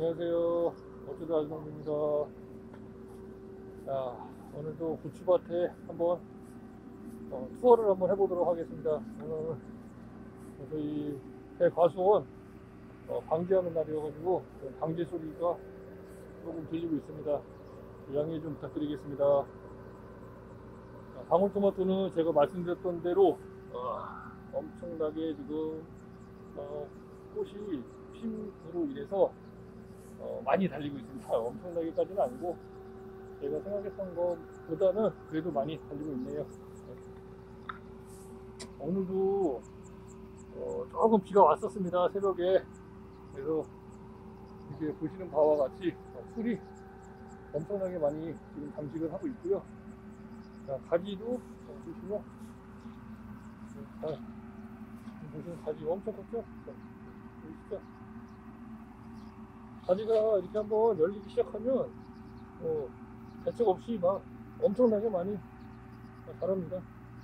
안녕하세요. 어쩌다 아주머니입니다. 자, 오늘도 고추밭에 한번 투어를 한번 해보도록 하겠습니다. 오늘 저희 대과수원 방지하는 날이어가지고 방지 소리가 조금 들리고 있습니다. 양해 좀 부탁드리겠습니다. 방울토마토는 제가 말씀드렸던 대로 엄청나게 지금 꽃이 핌으로 인해서 많이 달리고 있습니다. 엄청나게까지는 아니고 제가 생각했던 것보다는 그래도 많이 달리고 있네요. 오늘도 조금 비가 왔었습니다, 새벽에. 그래서 이렇게 보시는 바와 같이 풀이 엄청나게 많이 지금 장식을 하고 있고요. 자, 가지도 보시면 보시면 가지 엄청 컸죠? 보이시죠? 가지가 이렇게 한번 열리기 시작하면 대책 없이 막 엄청나게 많이 자랍니다.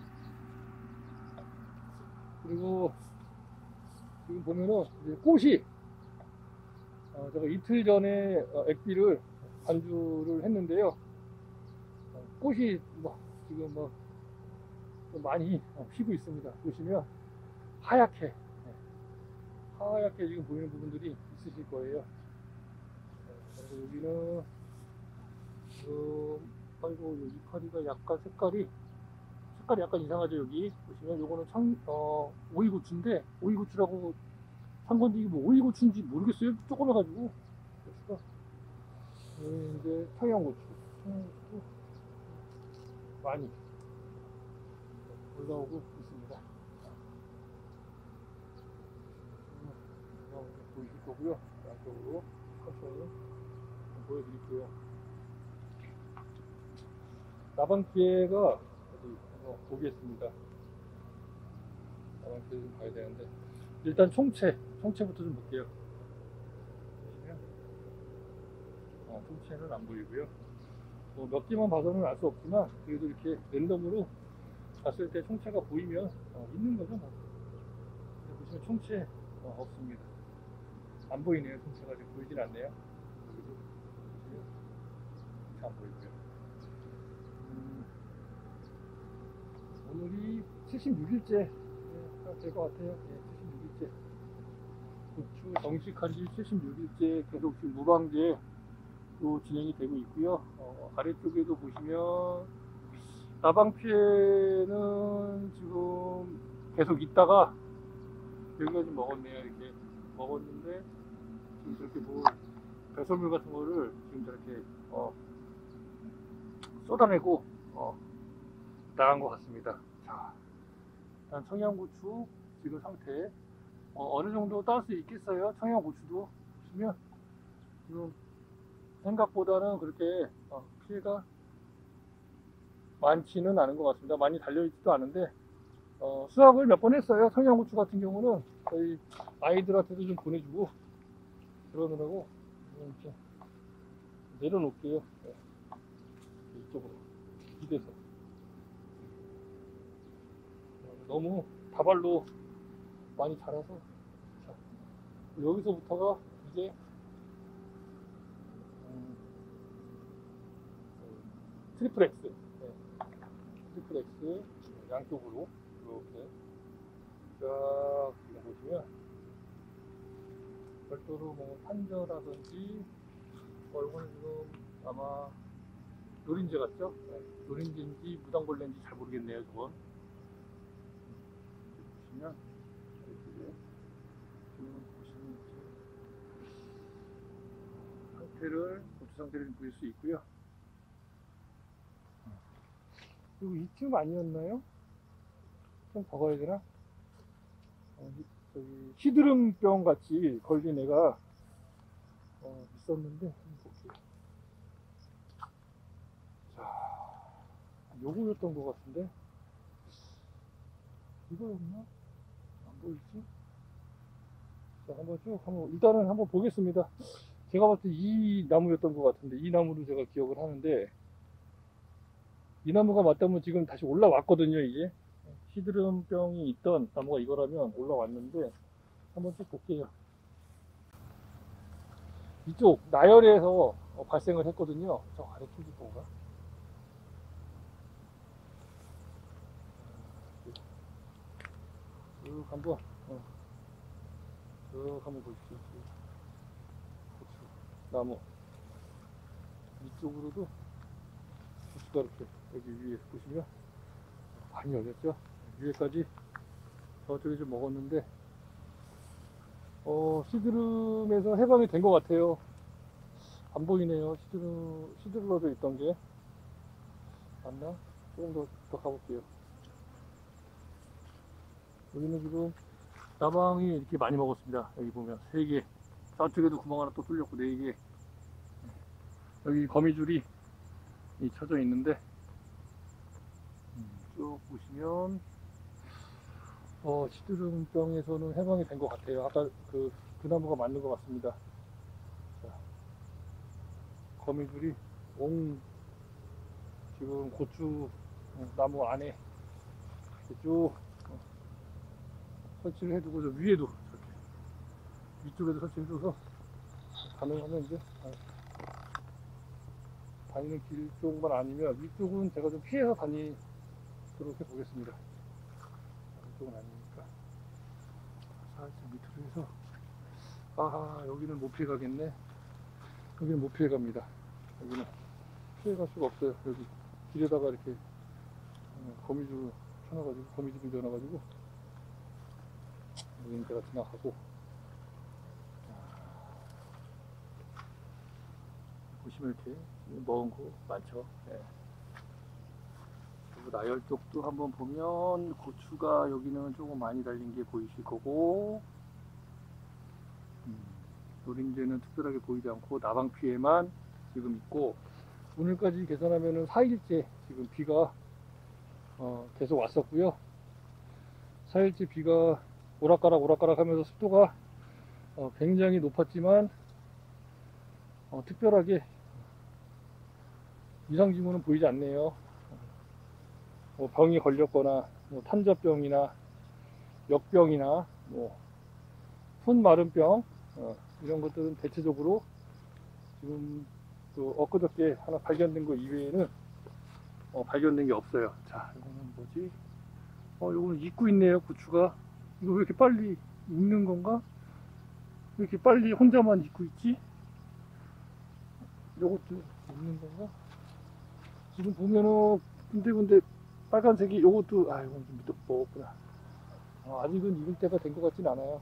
그리고 지금 보면은 이제 꽃이 제가 이틀 전에 액비를 반주를 했는데요. 꽃이 지금 좀 많이 피고 있습니다. 보시면 하얗게 지금 보이는 부분들이 있으실 거예요. 그리고 여기는 아이고, 여기 이파리가 약간 색깔이 약간 이상하죠. 여기 보시면 요거는 오이고추인데, 오이고추라고 산 건데 이게 뭐 오이고추인지 모르겠어요. 조그매가지고. 그래서 이제 청양고추 많이 올라오고 있습니다. 보이실 거고요. 양쪽으로 천천히 보여드릴게요. 나방피해가 어디 보겠습니다. 나방피해 좀 봐야 되는데, 일단 총체부터 좀 볼게요. 보시면 총체는 안 보이고요. 몇 개만 봐서는 알 수 없지만 그래도 이렇게 랜덤으로 봤을 때 총체가 보이면 있는 거죠. 보시면 총체 없습니다. 안 보이네요. 총체가 지금 보이진 않네요. 여기도 보시면 총체 안 보이고요. 오늘이 76일째 될 것 같아요. 76일째. 고추 정식한지 76일째 계속 지금 무방제로 진행이 되고 있고요. 아래쪽에도 보시면 나방 피해는 지금 계속 있다가 여기가 좀 먹었네요. 이렇게 먹었는데 지금 저렇게 배설물 같은 거를 지금 저렇게 쏟아내고 나간 것 같습니다. 자, 일단 청양고추 지금 상태 어느 정도 딸 수 있겠어요. 청양고추도 보시면 지금 생각보다는 그렇게 피해가 많지는 않은 것 같습니다. 많이 달려있지도 않은데 수확을 몇 번 했어요. 청양고추 같은 경우는 저희 아이들한테도 좀 보내주고 그러느라고 이렇게 내려놓을게요. 네. 이쪽으로 기대서 너무 다발로 많이 자라서. 자, 여기서부터가 이제 트리플 X, 트리플 X 양쪽으로 이렇게 쫙 지금 보시면 별도로 판저라든지 이거는 지금 아마 노린재 같죠? 노린재인지 무당벌레인지 잘 모르겠네요. 저건 보시면 이렇게 지금 보시면 상태를 고추 상태를 좀 보일 수 있고요. 그리고 이쯤 아니었나요? 좀 더 가야 되나? 저기 시드름병 같이 걸린 애가 있었는데 한번 볼게요. 자, 요거였던 것 같은데 이거였나? 안 보이지? 자, 일단은 한번 보겠습니다. 제가 봤을 때 이 나무였던 것 같은데, 이 나무로 제가 기억을 하는데, 이 나무가 맞다면 지금 다시 올라왔거든요. 이게 시드름병이 있던 나무가 이거라면 올라왔는데 한번 쭉 볼게요. 이쪽 나열에서 발생을 했거든요. 저 아래 쪽이 뭔가? 쭉 한번 쭉 한번 보십시오. 고추 나무 이쪽으로도 고추가 이렇게 여기 위에 보시면 많이 열렸죠. 위에까지 저쪽에 좀 먹었는데 시드름에서 해방이 된 것 같아요. 안 보이네요. 시드름으로 있던 게 맞나? 조금 더 가볼게요. 여기는 지금 나방이 이렇게 많이 먹었습니다. 여기 보면 3개, 저쪽에도 구멍 하나 또 뚫렸고 4개. 여기 거미줄이 쳐져 있는데 쭉 보시면 시드름병에서는 해방이 된 것 같아요. 아까 그 나무가 맞는 것 같습니다. 자, 거미줄이 지금 고추 나무 안에 쭉 설치를 해두고 저 위에도 이렇게 위쪽에도 설치해줘서 가능하면 이제 다니는 길 쪽만 아니면 위쪽은 제가 좀 피해서 다니도록 해보겠습니다. 이쪽은 아니니까 살짝 밑으로 해서 여기는 못 피해가겠네. 여기는 못 피해갑니다. 여기는 피해갈 수가 없어요. 여기 길에다가 이렇게 거미줄 쳐놔가지고 거미줄이 되어놔가지고 여기는 제가 지나가고 보시면 이렇게 먹은 거 많죠. 네. 그리고 나열 쪽도 한번 보면 고추가 여기는 조금 많이 달린 게 보이실 거고 노린재는 특별하게 보이지 않고 나방 피해만 지금 있고 오늘까지 계산하면은 4일째 지금 비가 계속 왔었고요. 4일째 비가 오락가락 하면서 습도가 굉장히 높았지만 특별하게 이상징후는 보이지 않네요. 병이 걸렸거나 탄저병이나 역병이나 손 마른병 이런 것들은 대체적으로 지금 엊그저께 하나 발견된 거 이외에는 발견된 게 없어요. 자, 이거는 뭐지? 이거는 익고 있네요. 고추가 이거 왜 이렇게 빨리 익는 건가? 왜 이렇게 빨리 혼자만 익고 있지? 요것도 익는 건가? 지금 보면은 군데군데 빨간색이 요것도 이건 좀 먹었구나. 아직은 익을 때가 된 것 같진 않아요.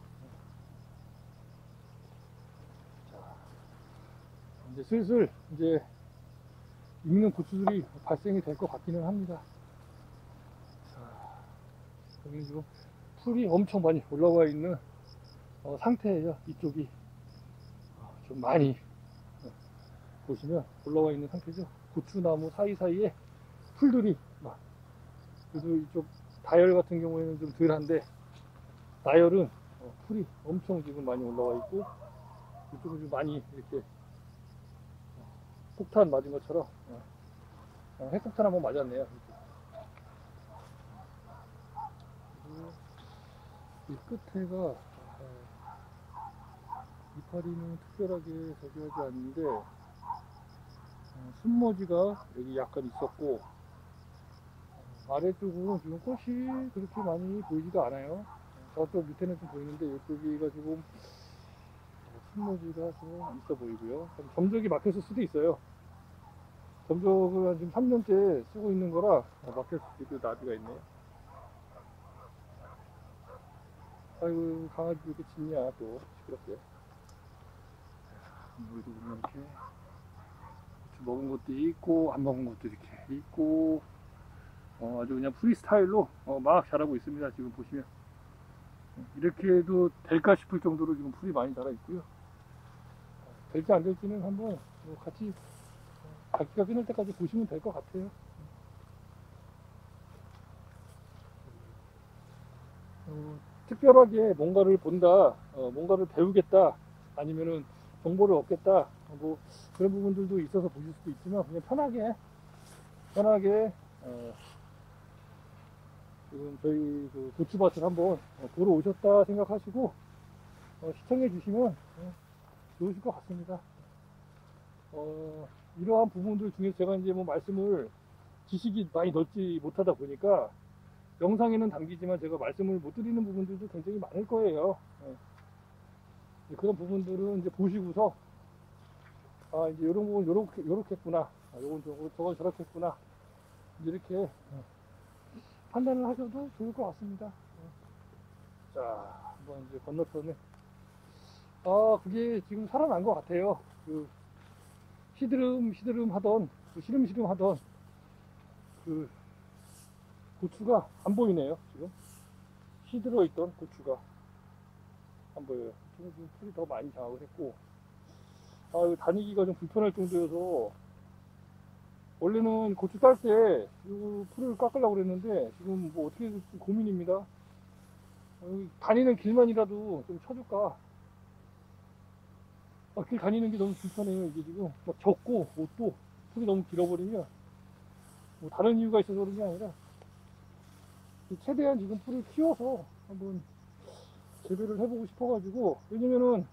자, 이제 슬슬 이제 익는 고추들이 발생이 될 것 같기는 합니다. 자, 여기 지금 풀이 엄청 많이 올라와 있는 상태예요. 이쪽이 좀 많이 보시면 올라와 있는 상태죠. 고추나무 사이사이에 풀들이 그래도 이쪽 다열 같은 경우에는 좀 덜한데 나열은 풀이 엄청 지금 많이 올라와 있고 이쪽은 좀 많이 이렇게 폭탄 맞은 것처럼 핵폭탄 한번 맞았네요. 이 끝에가 이파리는 특별하게 저기 하지 않는데 순머지가 여기 약간 있었고 아래쪽은 지금 꽃이 그렇게 많이 보이지가 않아요. 저쪽 밑에는 좀 보이는데 이쪽이 지금 순머지가 좀 있어 보이고요. 점적이 막혔을 수도 있어요. 점적을 지금 3년째 쓰고 있는 거라 막혔을 수도 있고 나비가 있네요. 아이고 강아지 왜 이렇게 짖냐 또 시끄럽게. 여기도 보면 이렇게 먹은 것도 있고 안 먹은 것도 이렇게 있고 아주 그냥 프리스타일로 막 자라고 있습니다. 지금 보시면 이렇게 해도 될까 싶을 정도로 지금 풀이 많이 자라 있고요. 될지 안 될지는 한번 같이 각기가 끊을 때까지 보시면 될 것 같아요. 특별하게 뭔가를 본다, 뭔가를 배우겠다, 아니면은 정보를 얻겠다, 그런 부분들도 있어서 보실 수도 있지만 그냥 편하게 지금 저희 그 고추밭을 한번 보러 오셨다 생각하시고 시청해 주시면 좋으실 것 같습니다. 이러한 부분들 중에서 제가 이제 뭐 말씀을 지식이 많이 넓지 못하다 보니까 영상에는 담기지만 제가 말씀을 못 드리는 부분들도 굉장히 많을 거예요. 그런 부분들은 이제 보시고서 이제 이런 부분 요렇게 했구나, 요건 저건 저렇게 했구나, 이렇게 판단을 하셔도 좋을 것 같습니다. 자, 한번 이제 건너편에 그게 지금 살아난 것 같아요. 그 시드름 하던 시름시름 하던 그 고추가 안 보이네요. 지금 시들어 있던 고추가 안 보여요. 지금 풀이 더 많이 장악을 했고, 다니기가 좀 불편할 정도여서 원래는 고추 딸 때 이 풀을 깎으려고 그랬는데 지금 뭐 어떻게 될지 고민입니다. 다니는 길만이라도 좀 쳐줄까. 길 다니는 게 너무 불편해요. 이게 지금 막 젖고 옷도 풀이 너무 길어버리면 뭐 다른 이유가 있어서 그런 게 아니라 최대한 지금 풀을 키워서 한번 재배를 해보고 싶어가지고, 왜냐면은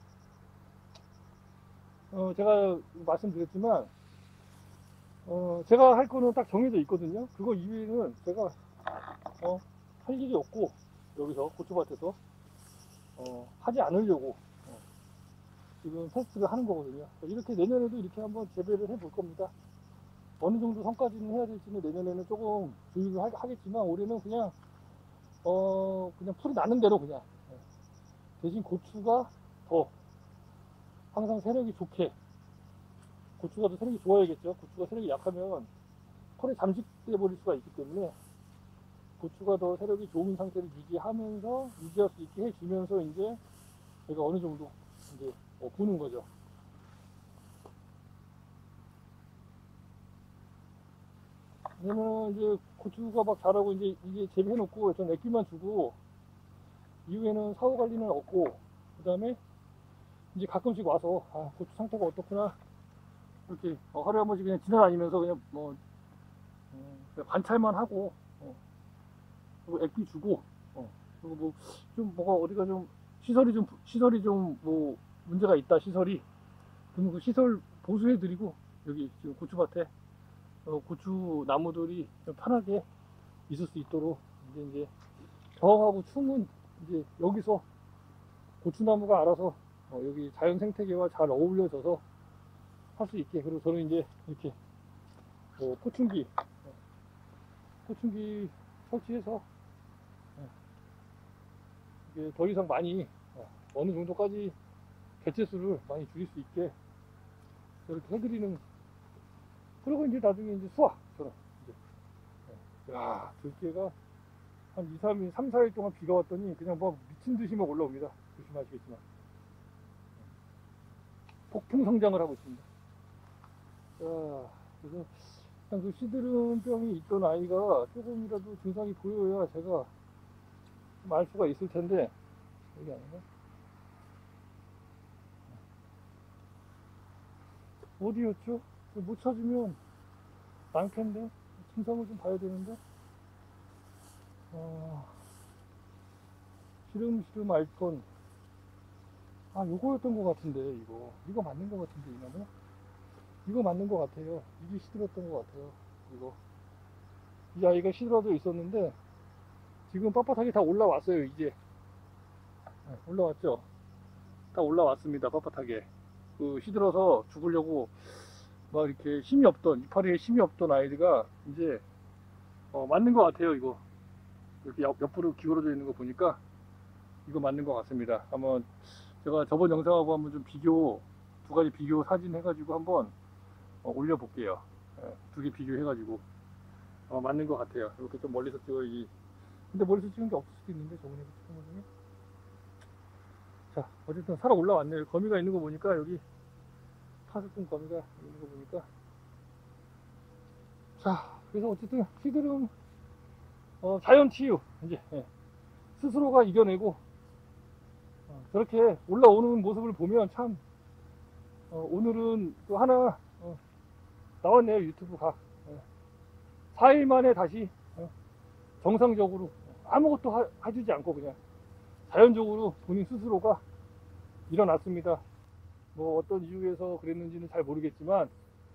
제가 말씀드렸지만 제가 할 거는 딱 정해져 있거든요. 그거 이외에는 제가 할 일이 없고, 여기서 고추밭에서 하지 않으려고 지금 테스트를 하는 거거든요. 이렇게 내년에도 이렇게 한번 재배를 해볼 겁니다. 어느 정도 성과지는 해야 될지는 내년에는 조금 조율을 하겠지만, 올해는 그냥 그냥 풀이 나는 대로 그냥 대신 고추가 더 항상 세력이 좋게, 고추가 더 세력이 좋아야겠죠. 고추가 세력이 약하면 털에 잠식돼 버릴 수가 있기 때문에 고추가 더 세력이 좋은 상태를 유지할 수 있게 해주면서 이제 제가 어느 정도 이제 보는 거죠. 그러면 이제 고추가 막 자라고 이제 이게 재배해놓고 전 액비만 주고 이후에는 사후 관리는 없고, 그 다음에 이제 가끔씩 와서 고추 상태가 어떻구나 이렇게 하루에 한 번씩 그냥 지나다니면서 그냥 뭐 그냥 관찰만 하고 그리고 액비 주고 그리고 뭐 좀 뭐가 어디가 좀 시설이 좀 뭐 문제가 있다, 시설이, 그러면 그 시설 보수해 드리고, 여기 지금 고추밭에 고추 나무들이 좀 편하게 있을 수 있도록 이제 저하고 춤은 이제 여기서 고추나무가 알아서 여기 자연 생태계와 잘 어울려져서 할 수 있게, 그리고 저는 이제 이렇게 포충기 설치해서 이게 더 이상 많이 어느 정도까지 개체수를 많이 줄일 수 있게 이렇게 해드리는. 그리고 이제 나중에 이제 저는 이제 들깨가 한 2, 3일, 3, 4일 동안 비가 왔더니 그냥 뭐 미친 듯이 막 올라옵니다. 조심하시겠지만 폭풍 성장을 하고 있습니다. 자, 그래서 일단 그 시드름병이 있던 아이가 조금이라도 증상이 보여야 제가 좀 알 수가 있을 텐데, 여기 아닌가? 어디였죠? 못 찾으면 많텐데 증상을 좀 봐야 되는데. 시름시름 알콘, 요거였던 것 같은데, 이거 맞는 것 같은데, 이거 맞는 것 같아요. 이게 시들었던 것 같아요. 이 아이가 시들어져 있었는데 지금 빳빳하게 다 올라왔어요. 이제 올라왔죠. 다 올라왔습니다. 빳빳하게. 그 시들어서 죽으려고 막 이렇게 이파리에 힘이 없던 아이가 이제 맞는 것 같아요. 이거 이렇게 옆으로 기울어져 있는 거 보니까 이거 맞는 것 같습니다. 한번 제가 저번 영상하고 한번 좀 두 가지 비교 사진 해가지고 한번 올려볼게요. 두 개 비교해가지고 맞는 것 같아요. 이렇게 좀 멀리서 찍어야지. 근데 멀리서 찍은 게 없을 수도 있는데, 저번에 찍은 거 중에. 자, 어쨌든 살아 올라왔네요. 거미가 있는 거 보니까, 여기 파스꾼 거미가 있는 거 보니까. 자, 그래서 어쨌든 시드름 자연 치유 이제 스스로가 이겨내고 저렇게 올라오는 모습을 보면 참 오늘은 또 하나 나왔네요. 유튜브 4일 만에 다시 정상적으로 아무것도 해주지 않고 그냥 자연적으로 본인 스스로가 일어났습니다. 뭐 어떤 이유에서 그랬는지는 잘 모르겠지만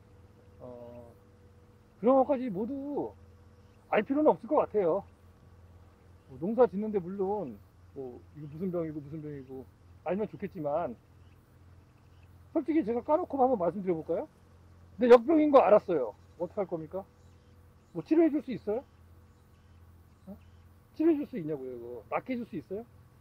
그런 것까지 모두 알 필요는 없을 것 같아요. 뭐 농사 짓는데 물론 뭐 이거 무슨 병이고 무슨 병이고 알면 좋겠지만 솔직히 제가 까놓고 한번 말씀드려 볼까요? 근데 역병인 거 알았어요. 어떻게 할 겁니까? 뭐 치료해 줄 수 있어요? 어? 치료해 줄 수 있냐고요, 이거. 낫게 해줄 수 있어요?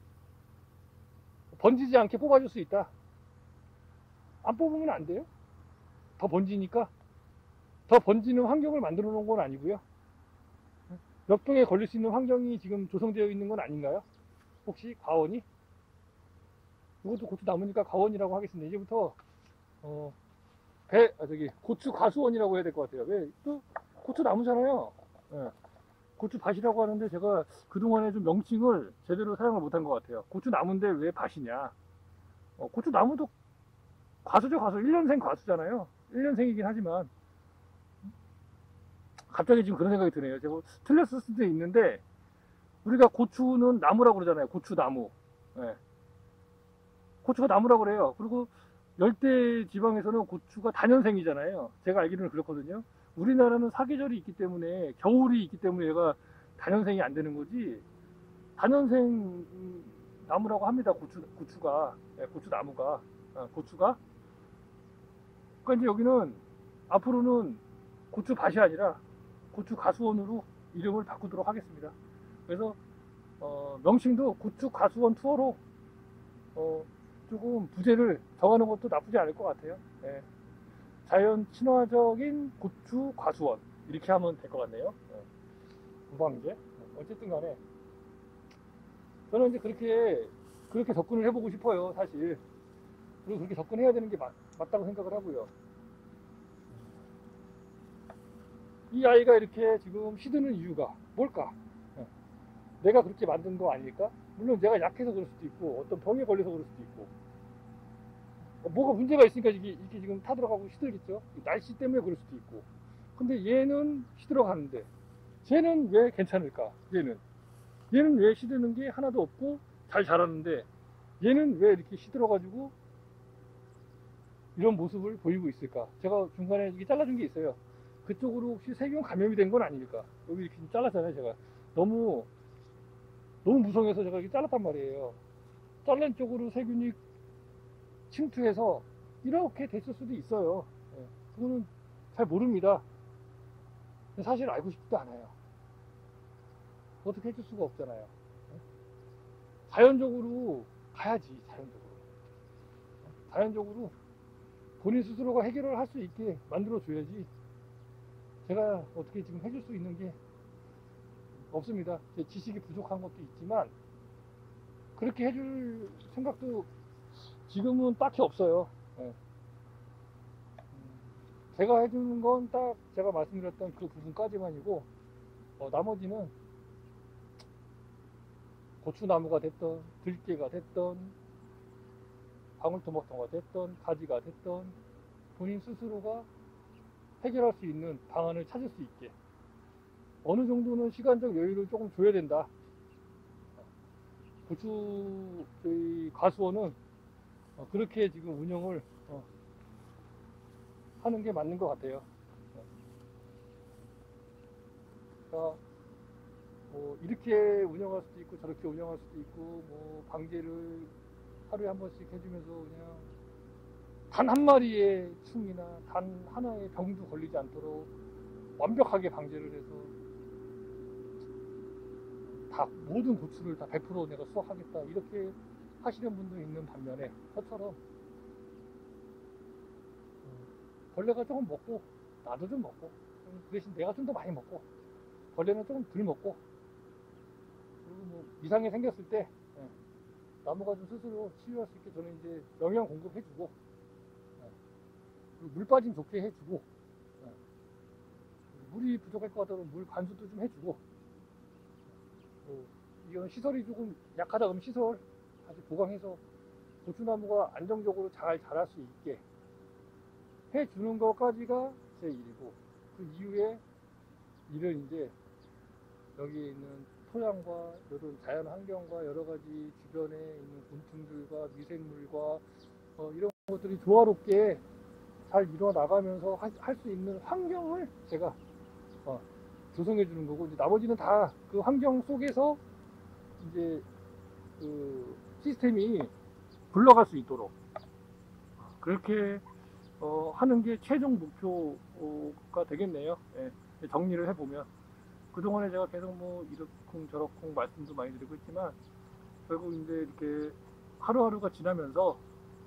번지지 않게 뽑아줄 수 있다. 안 뽑으면 안 돼요? 더 번지니까. 더 번지는 환경을 만들어 놓은 건 아니고요. 역병에 걸릴 수 있는 환경이 지금 조성되어 있는 건 아닌가요? 혹시 과원이? 이것도 고추 나무니까 과원이라고 하겠습니다. 이제부터 고추 과수원이라고 해야 될 것 같아요. 왜? 또 고추 나무잖아요. 예. 고추 밭이라고 하는데 제가 그동안에 좀 명칭을 제대로 사용을 못한 것 같아요. 고추 나무인데 왜 밭이냐? 고추 나무도 과수죠, 과수. 1년생 과수잖아요. 1년생이긴 하지만 갑자기 지금 그런 생각이 드네요. 제가 틀렸을 수도 있는데 우리가 고추는 나무라고 그러잖아요. 고추나무. 예. 고추가 나무라고 그래요. 그리고 열대 지방에서는 고추가 단연생이잖아요. 제가 알기로는 그렇거든요. 우리나라는 사계절이 있기 때문에 겨울이 있기 때문에 얘가 단연생이 안 되는 거지. 단연생 나무라고 합니다. 고추가. 예, 고추나무가. 고추가. 그러니까 이제 여기는 앞으로는 고추밭이 아니라 고추가수원으로 이름을 바꾸도록 하겠습니다. 그래서 명칭도 고추가수원 투어로 조금 부제를 정하는 것도 나쁘지 않을 것 같아요. 예. 자연 친화적인 고추 과수원 이렇게 하면 될 것 같네요. 무방제. 어쨌든 간에 저는 이제 그렇게 접근을 해보고 싶어요, 사실. 그리고 그렇게 접근해야 되는 게 맞다고 생각을 하고요. 이 아이가 이렇게 지금 시드는 이유가 뭘까? 예. 내가 그렇게 만든 거 아닐까? 물론 내가 약해서 그럴 수도 있고 어떤 병에 걸려서 그럴 수도 있고 뭐가 문제가 있으니까 이게 지금 타들어가고 시들겠죠. 날씨 때문에 그럴 수도 있고. 근데 얘는 시들어가는데 쟤는 왜 괜찮을까? 얘는 왜 시드는 게 하나도 없고 잘 자라는데 얘는 왜 이렇게 시들어가지고 이런 모습을 보이고 있을까? 제가 중간에 이게 잘라준 게 있어요. 그쪽으로 혹시 세균 감염이 된 건 아닐까? 여기 이렇게 잘랐잖아요, 제가. 너무 무성해서 제가 이렇게 잘랐단 말이에요. 잘린 쪽으로 세균이 침투해서 이렇게 됐을 수도 있어요. 예, 그거는 잘 모릅니다. 사실 알고 싶지도 않아요. 어떻게 해줄 수가 없잖아요. 예? 자연적으로 가야지, 자연적으로. 자연적으로 본인 스스로가 해결을 할 수 있게 만들어줘야지. 제가 어떻게 지금 해줄 수 있는 게 없습니다. 제 지식이 부족한 것도 있지만, 그렇게 해줄 생각도 지금은 딱히 없어요. 예. 제가 해주는 건 딱 제가 말씀드렸던 그 부분까지만이고, 나머지는 고추나무가 됐던, 들깨가 됐던, 방울토마토가 됐던, 가지가 됐던, 본인 스스로가 해결할 수 있는 방안을 찾을 수 있게 어느 정도는 시간적 여유를 조금 줘야 된다. 고추 저희 가수원은 그렇게 지금 운영을 하는 게 맞는 것 같아요. 그러니까 뭐 이렇게 운영할 수도 있고 저렇게 운영할 수도 있고 뭐 방제를 하루에 한 번씩 해주면서 그냥 단 한 마리의 충이나 단 하나의 병도 걸리지 않도록 완벽하게 방제를 해서 다 모든 고추를 다 100% 내가 수확하겠다 이렇게 하시는 분도 있는 반면에 저처럼 벌레가 조금 먹고 나도 좀 먹고 그 대신 내가 좀 더 많이 먹고 벌레는 조금 덜 먹고 그리고 뭐 이상이 생겼을 때 나무가 좀 스스로 치유할 수 있게 저는 이제 영양 공급해주고 그리고 물 빠짐 좋게 해주고 물이 부족할 것 같다면 물 관수도 좀 해주고 이건 시설이 조금 약하다 그러면 시설 다시 보강해서 고추나무가 안정적으로 잘 자랄 수 있게 해주는 것까지가 제 일이고 그 이후에 일은 이제 여기 있는 토양과 이런 자연 환경과 여러 가지 주변에 있는 곤충들과 미생물과 이런 것들이 조화롭게 잘 일어나가면서 할 수 있는 환경을 제가 조성해 주는 거고, 이제 나머지는 다 그 환경 속에서 이제 그 시스템이 굴러갈 수 있도록 그렇게 하는 게 최종 목표가 되겠네요. 예, 정리를 해보면 그동안에 제가 계속 뭐 이러쿵 저러쿵 말씀도 많이 드리고 있지만, 결국 이제 이렇게 하루하루가 지나면서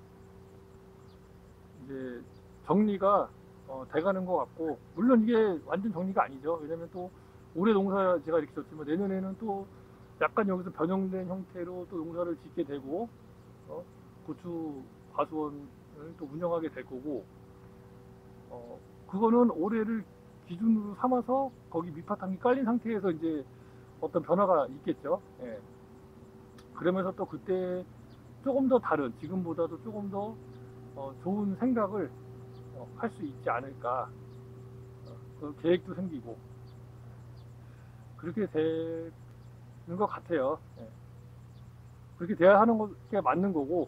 이제 정리가 돼가는 것 같고, 물론 이게 완전 정리가 아니죠. 왜냐면 또 올해 농사 제가 이렇게 졌지만 내년에는 또 약간 여기서 변형된 형태로 또 농사를 짓게 되고, 고추 과수원을 또 운영하게 될 거고, 그거는 올해를 기준으로 삼아서 거기 밑바탕이 깔린 상태에서 이제 어떤 변화가 있겠죠. 예. 그러면서 또 그때 조금 더 다른, 지금보다도 조금 더 좋은 생각을 할 수 있지 않을까, 그 계획도 생기고 그렇게 되는 것 같아요. 예. 그렇게 돼야 하는 게 맞는 거고.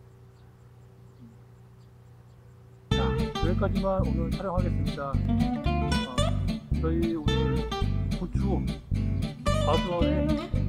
자, 여기까지만 오늘 촬영하겠습니다. 저희 오늘 고추 과수원에